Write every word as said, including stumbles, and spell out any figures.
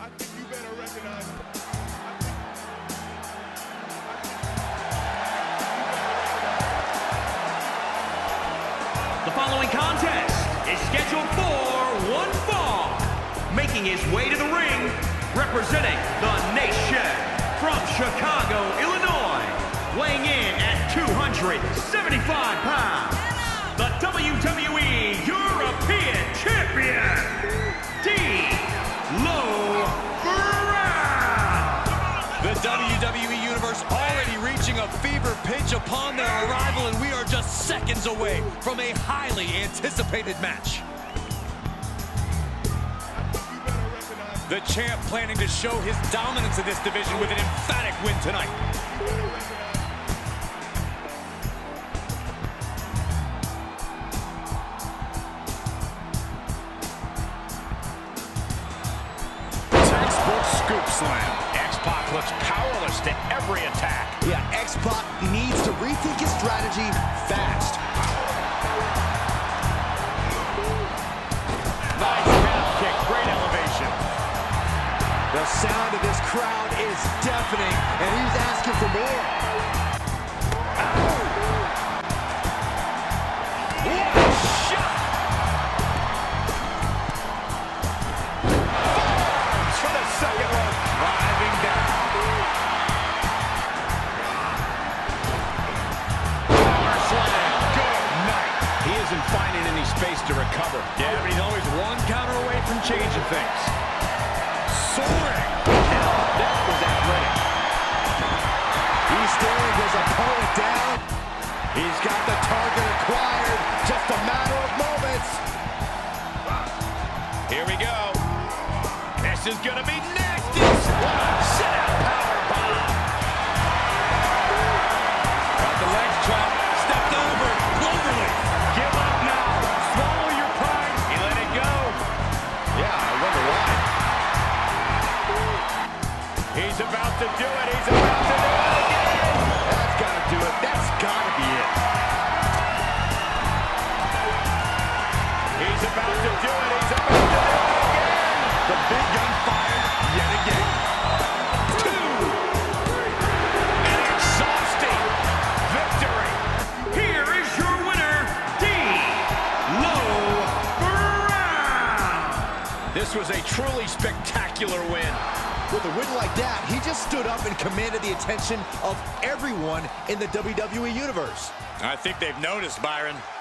I think you better recognize it. The following contest is scheduled for one fall. Making his way to the ring, representing the nation from Chicago, Illinois, weighing in at two hundred seventy-five pounds, the W W E European Champion, D'Lo Brown. The W W E Universe already reaching a fever pitch upon their arrival, and we are just seconds away from a highly anticipated match. The champ planning to show his dominance in this division with an emphatic win tonight. Textbook scoop slam. X-Pac looks powerless to every attack. Yeah, X-Pac needs to rethink his strategy fast. Nice calf kick, great elevation. The sound of this crowd is deafening, and he's asking for more. What a shot! Forearms for the second one. Driving down. Power slam. Good night. He isn't finding any space to recover. Yeah, but he's always one counter away from changing things. Soaring. Now, that was athletic. He's staring his opponent down. He's got the target acquired. Just a matter of moments. Here we go. This is going to be nasty. Sit-out power bomb. Got the legs trapped. Stepped over. Cloverleaf. Give up now. Swallow your pride. He let it go. Yeah, I wonder why. He's about to do it. He's about to do it again. That's got to do it. That's got to be it. He's about to do it. He's about to do it again. The big gun fired yet again. Two. An exhausting victory. Here is your winner, D'Lo Brown. This was a truly spectacular win. With a win like that, he just stood up and commanded the attention of everyone in the W W E Universe. I think they've noticed, Byron.